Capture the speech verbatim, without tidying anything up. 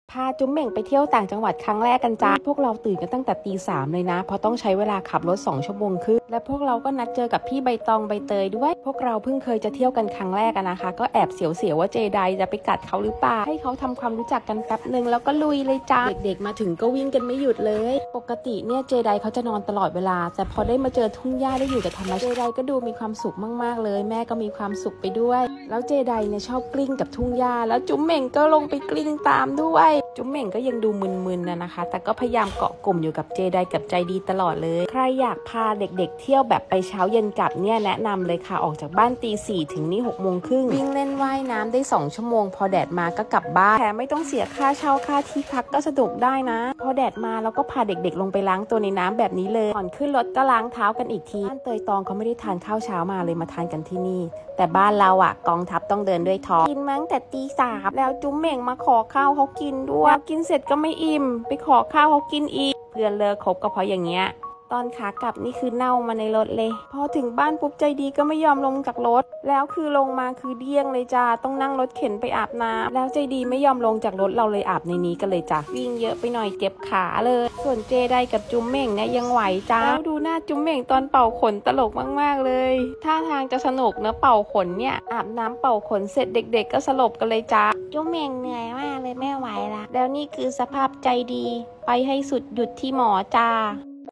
พาจุ๊มเหม่งไปเที่ยวต่างจังหวัดครั้งแรกกันจ้าพวกเราตื่นกันตั้งแต่ตีสามเลยนะเพราะต้องใช้เวลาขับรถสองชั่วโมงครึ่งและพวกเราก็นัดเจอกับพี่ใบตองใบเตยด้วยพวกเราเพิ่งเคยจะเที่ยวกันครั้งแรกนะคะก็แอบเสียวๆว่าเจไดจะไปกัดเขาหรือเปล่าให้เขาทำความรู้จักกันแป๊บหนึ่งแล้วก็ลุยเลยจ้าเด็กๆมาถึงก็วิ่งกันไม่หยุดเลยปกติเนี่ยเจไดเขาจะนอนตลอดเวลาแต่พอได้มาเจอทุ่งหญ้าได้อยู่กับธรรมชาติเจไดก็ดูมีความสุขมากๆเลยแม่ก็มีความสุขไปด้วยแล้วเจไดเนี่ยชอบกลิ้งกับทุ่งหญ้าแล้วจุ๊มเหม่งก็ลงไปกลิ้งตามด้วยจุ๊มเหม่งก็ยังดูมึนๆนะนะคะแต่ก็พยายามเกาะกลุ่มอยู่กับเจไดกับใจดีตลอดเลยใครอยากพาเด็กๆเที่ยวแบบไปเช้าเย็นกลับเนี่ยแนะนำเลยค่ะออกจากบ้านตีสี่ถึงนี่หกโมงครึ่งวิ่งเล่นว่ายน้ำได้สองชั่วโมงพอแดดมาก็กลับบ้านแถมไม่ต้องเสียค่าเช่าค่าที่พักก็สะดวกได้นะพอแดดมาเราก็พาเด็กๆลงไปล้างตัวในน้ำแบบนี้เลยก่อนขึ้นรถก็ล้างเท้ากันอีกทีบ้านเตยตองเขาไม่ได้ทานข้าวเช้ามาเลยมาทานกันที่นี่แต่บ้านเราอ่ะกองทัพต้องเดินด้วยท้องกินมั้งแต่ตีสามแล้วจุ๊มเหม่งมาขอข้าวเขากินด้วยกินเสร็จก็ไม่อิ่มไปขอข้าวเขากินอีกเพื่อนเลิกคบก็เพราะอย่างเงี้ยตอนขากลับนี่คือเน่ามาในรถเลยพอถึงบ้านปุ๊บใจดีก็ไม่ยอมลงจากรถแล้วคือลงมาคือเดี้ยงเลยจ้าต้องนั่งรถเข็นไปอาบน้ำแล้วใจดีไม่ยอมลงจากรถเราเลยอาบในนี้กันเลยจ้าวิ่งเยอะไปหน่อยเจ็บขาเลยส่วนเจไดกับจุ๊มเหม่งเนี่ยยังไหวจ้าแล้วดูหน้าจุ๊มเหม่งตอนเป่าขนตลกมากๆเลยท่าทางจะสนุกนะเป่าขนเนี่ยอาบน้ำเป่าขนเสร็จเด็กๆก็สลบกันเลยจ้าจุ๊มเหม่งเหนื่อยมากเลยไม่ไหวละแล้วนี่คือสภาพใจดีไปให้สุดหยุดที่หมอจ้า